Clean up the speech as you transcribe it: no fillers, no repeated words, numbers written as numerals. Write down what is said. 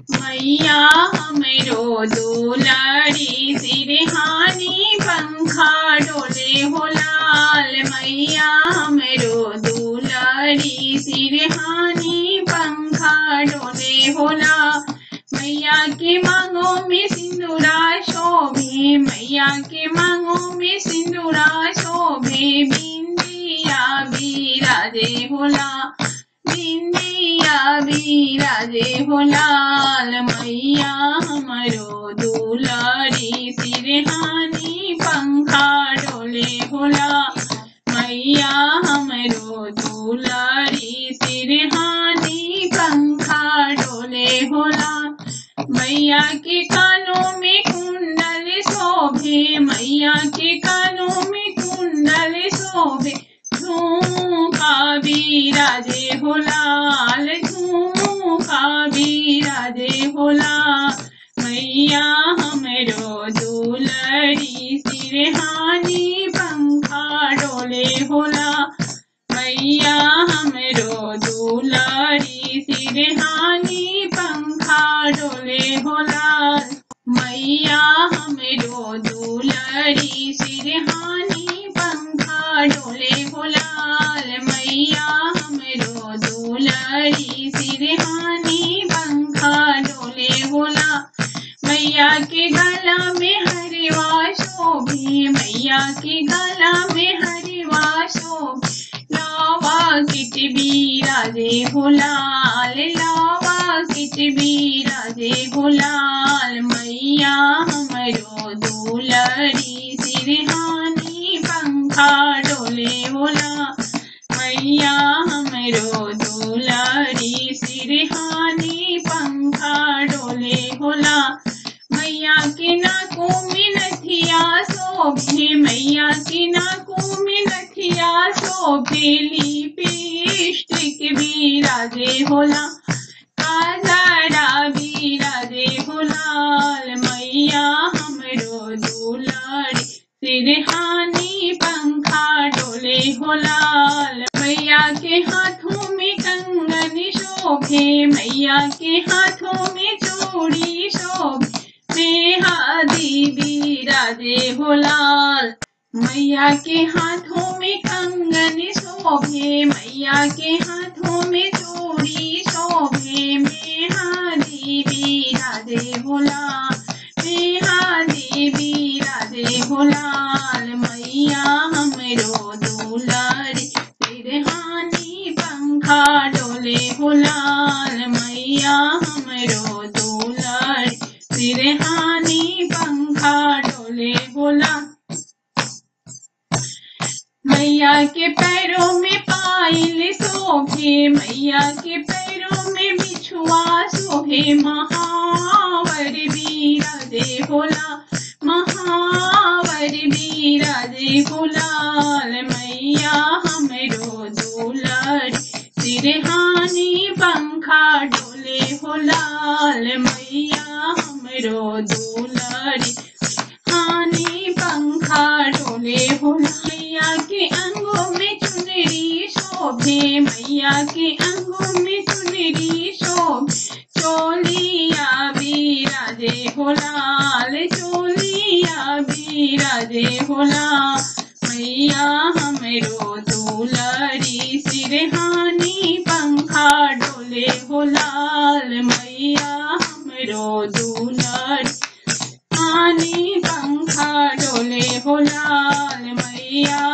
मैया हमरो दुलारी सिरहानी पंखा डोले हो लाल। मैया हमरो दुलारी सिरहानी पंखा डोले हो लाल। मैया के मांगों में सिंदूरा शोभे, मैया के मांगों में सिंदूरा शोभे। बिंदिया बिराजे हो लाल, बिंदिया बिराजे हो लाल। मैया हमरो दुलारी सिरहानी पंखा डोले हो लाल। मैया हमरो दुलारी सिरहानी पंखा डोले हो लाल। मैया के कानों में कुंडल शोभे, मैया के कानों में कुंडल शोभे। झुमका बिराजे हो लाल, झुमका बिराजे हो लाल। मैया हमरो दुलारी सिरहानी पंखा डोले हो लाल। मैया हमरो दुलारी सिरहानी पंखा डोले हो लाल। मैया हमरो दुलारी सिरहानी पंखा डोले हो लाल। मैया हमरो दुलारी सिरहानी पंखा डोले हो लाल। मैया के गला में हरवा शोभे, मैया के गला में हरवा शोभे। लावा किट बिराजे हो लाल, लावा किट बिराजे हो लाल। मैया हमरो दुलारी सिरहानी पंखा डोले हो लाल। मैया हमरो दुलारी सिरहानी पंखा डोले हो लाल। मैया के नाकों में नथिया शोभे, मैया के नाकों में नथिया शोभे। लिपस्टिक बिराजे हो लाल, काजरा बिराजे हो लाल। मैया हमरो दुलारी सिरहानी पंखा डोले हो लाल। मैया के हाथों में कंगन शोभे, मैया के हाथों में चूड़ी शोभे। मेहंदी बिराजे हो लाल। मैया के हाथों में कंगन शोभे, मैया के हाथों में चूड़ी शोभे। मेहंदी बिराजे हो लाल, मेहंदी बिराजे हो लाल। मैया हमरो दुलारी सिरहानी पंखा डोले हो लाल। मैया हमरो दुलारी सिरहानी पंखा डोले हो लाल। मैया के पैरों में पायल शोभे, मैया के पैरों में बिछुआ शोभे। महावर बिराजे हो लाल, महावर बिराजे हो लाल। मैया हमरो दुलारी सिरहानी पंखा डोले हो लाल। मैया हमरो दुलारी सिरहानी पंखा डोले हो लाल। मैया के अंगों में चुनरी शोभे, मैया के अंगों में चुनरी शोभे। चोलिया बिराजे हो लाल, चोलिया बिराजे हो लाल। मैया हमरो दुलारी सिरहानी पंखा डोले हो लाल। मैया हमरो दुलारी सिरहानी पंखा डोले हो लाल। मैया